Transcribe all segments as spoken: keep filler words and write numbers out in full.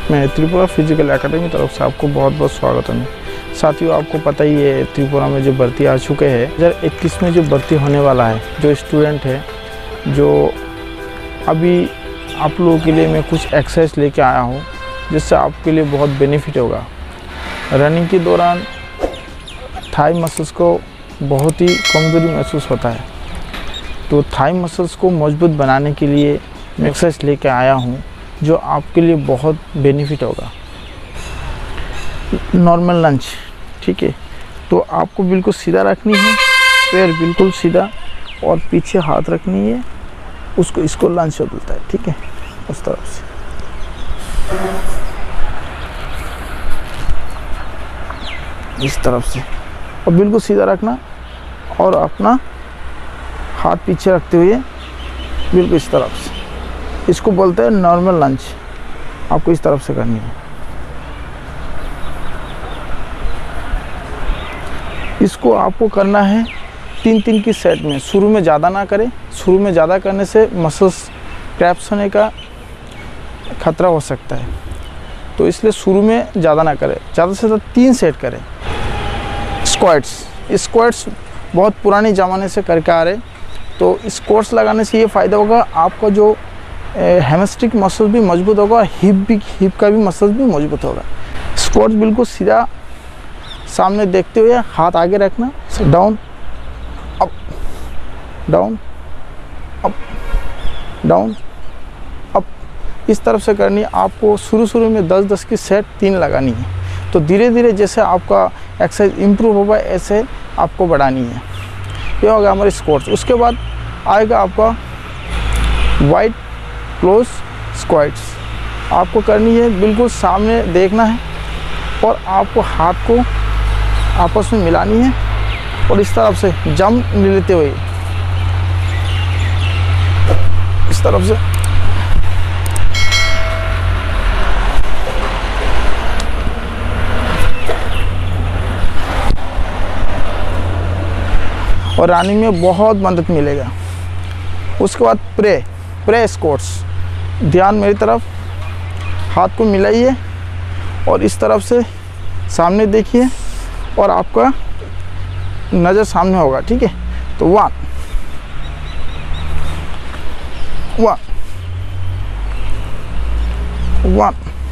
मैं Tripura physical academy तरफ से आपको बहुत बहुत स्वागत है। साथियों, आपको पता ही है त्रिपुरा में जो भर्ती आ चुके हैं, दो हज़ार इक्कीस में जो भर्ती होने वाला है, जो स्टूडेंट है, जो अभी आप लोगों के लिए मैं कुछ एक्सरसाइज लेके आया हूँ जिससे आपके लिए बहुत बेनिफिट होगा। रनिंग के दौरान थाई मसल्स को बहुत ही कमज़ोरी महसूस होता है, तो थाई मसल्स को मजबूत बनाने के लिए मैं एक्सरसाइज लेके आया हूँ जो आपके लिए बहुत बेनिफिट होगा। नॉर्मल लंच, ठीक है, तो आपको बिल्कुल सीधा रखनी है, पैर बिल्कुल सीधा और पीछे हाथ रखनी है, उसको इसको लंच बोलता है, ठीक है, उस तरफ से। इस तरफ से और बिल्कुल सीधा रखना और अपना हाथ पीछे रखते हुए बिल्कुल इस तरफ से, इसको बोलते हैं नॉर्मल लंच। आपको इस तरफ से करनी है। इसको आपको करना है तीन तीन की सेट में। शुरू में ज़्यादा ना करें, शुरू में ज़्यादा करने से मसल्स क्रैप्स होने का खतरा हो सकता है, तो इसलिए शुरू में ज़्यादा ना करें, ज़्यादा से ज़्यादा तीन सेट करें। स्क्वाट्स, स्क्वाट्स बहुत पुराने ज़माने से करके आ रहे, तो स्क्वाट्स लगाने से ये फ़ायदा होगा, आपका जो हेमस्ट्रिक मसल भी मजबूत होगा, हिप भी हिप का भी मसल भी मजबूत होगा। स्क्वाट्स बिल्कुल सीधा सामने देखते हुए हाथ आगे रखना, down up down up down up, इस तरफ से करनी है। आपको शुरू शुरू में दस दस की सेट तीन लगानी है, तो धीरे धीरे जैसे आपका एक्सरसाइज इम्प्रूव होगा ऐसे आपको बढ़ानी है। ये होगा हमारे स्क्वाट्स। उसके बाद आएगा आपका वाइड क्लोज स्क्वाट्स। आपको करनी है, बिल्कुल सामने देखना है और आपको हाथ को आपस में मिलानी है और इस तरफ से जंप लेते हुए इस तरफ से और रनिंग में बहुत मदद मिलेगा। उसके बाद प्रे प्रे स्क्वाट्स। ध्यान मेरी तरफ, हाथ को मिलाइए और इस तरफ से सामने देखिए और आपका नज़र सामने होगा, ठीक है। तो वन वन वन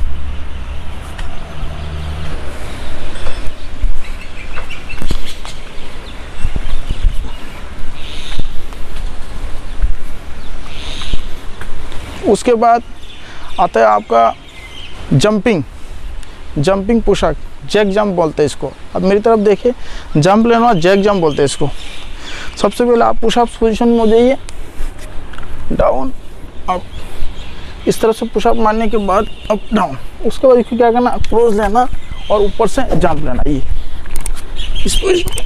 उसके बाद आता है आपका jumping jumping pushup, jack jump बोलते हैं इसको। अब मेरी तरफ देखिए, जंप लेना, जैक जंप बोलते हैं इसको। सबसे पहले आप पुशअप पोजीशन में हो जाइए, डाउन अप, इस तरह से पुशअप मारने के बाद अप डाउन। उसके बाद इसको क्या करना, क्लोज लेना और ऊपर से जंप लेना, ये इस पोजीशन।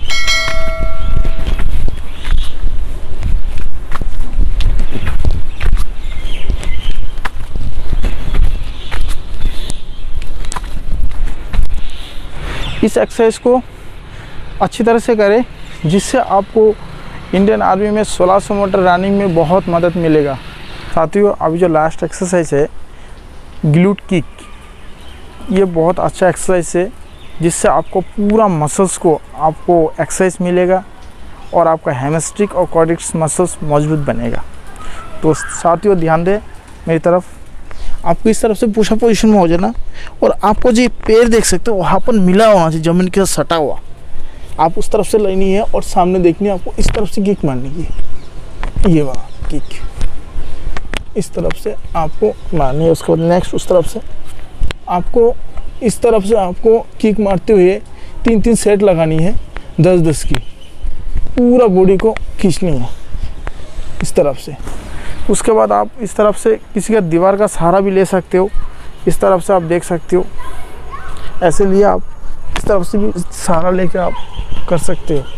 इस एक्सरसाइज को अच्छी तरह से करें जिससे आपको इंडियन आर्मी में सोलह सौ मीटर रनिंग में बहुत मदद मिलेगा। साथियों, अभी जो लास्ट एक्सरसाइज है ग्लूट किक, ये बहुत अच्छा एक्सरसाइज है जिससे आपको पूरा मसल्स को आपको एक्सरसाइज मिलेगा और आपका हेमस्ट्रिक और क्वाड्रिक्स मसल्स मजबूत बनेगा। तो साथियों ध्यान दें मेरी तरफ, आपको इस तरफ से पुशअप पोजीशन में हो जाना और आपको जो पैर देख सकते हो वहाँ पर मिला होना चाहिए, जमीन के साथ सटा हुआ। आप उस तरफ से लेनी है और सामने देखनी है, आपको इस तरफ से किक मारनी है, ये वाला किक इस तरफ से आपको मारनी है। उसके बाद नेक्स्ट उस तरफ से आपको इस तरफ से आपको किक मारते हुए तीन तीन सेट लगानी है, दस दस की, पूरा बॉडी को खींचनी है इस तरफ से। उसके बाद आप इस तरफ से किसी का दीवार का सहारा भी ले सकते हो, इस तरफ से आप देख सकते हो, ऐसे लिए आप इस तरफ से भी सहारा लेके आप कर सकते हो।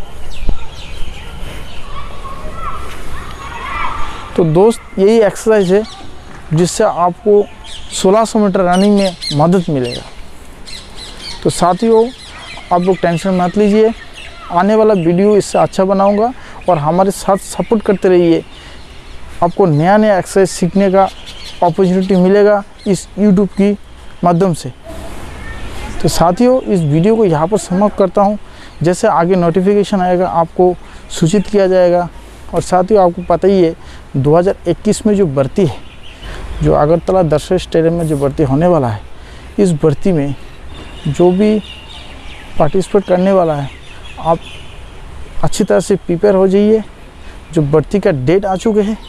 तो दोस्त, यही एक्सरसाइज है जिससे आपको सोलह सौ मीटर रनिंग में मदद मिलेगा। तो साथियों, आप लोग टेंशन मत लीजिए, आने वाला वीडियो इससे अच्छा बनाऊंगा और हमारे साथ सपोर्ट करते रहिए। आपको नया नया एक्सरसाइज सीखने का अपॉर्चुनिटी मिलेगा इस यूट्यूब की माध्यम से। तो साथियों, इस वीडियो को यहाँ पर समाप्त करता हूँ। जैसे आगे नोटिफिकेशन आएगा आपको सूचित किया जाएगा। और साथियों, आपको पता ही है दो हज़ार इक्कीस में जो भर्ती है, जो अगरतला दशरथ स्टेडियम में जो भर्ती होने वाला है, इस भर्ती में जो भी पार्टिसिपेट करने वाला है, आप अच्छी तरह से प्रिपेयर हो जाइए। जो भर्ती का डेट आ चुके हैं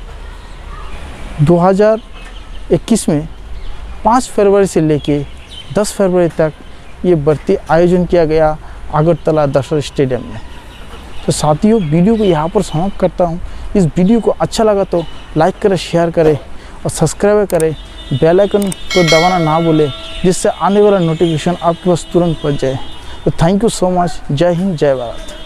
दो हज़ार इक्कीस में पाँच फरवरी से लेके दस फरवरी तक ये भर्ती आयोजन किया गया अगरतला दशरथ स्टेडियम में। तो साथियों, वीडियो को यहाँ पर समाप्त करता हूँ। इस वीडियो को अच्छा लगा तो लाइक करें, शेयर करें और सब्सक्राइब करें। बेल आइकन को दबाना ना भूलें, जिससे आने वाला नोटिफिकेशन आपके पास तुरंत पहुँच जाए। तो थैंक यू सो मच। जय हिंद, जय भारत।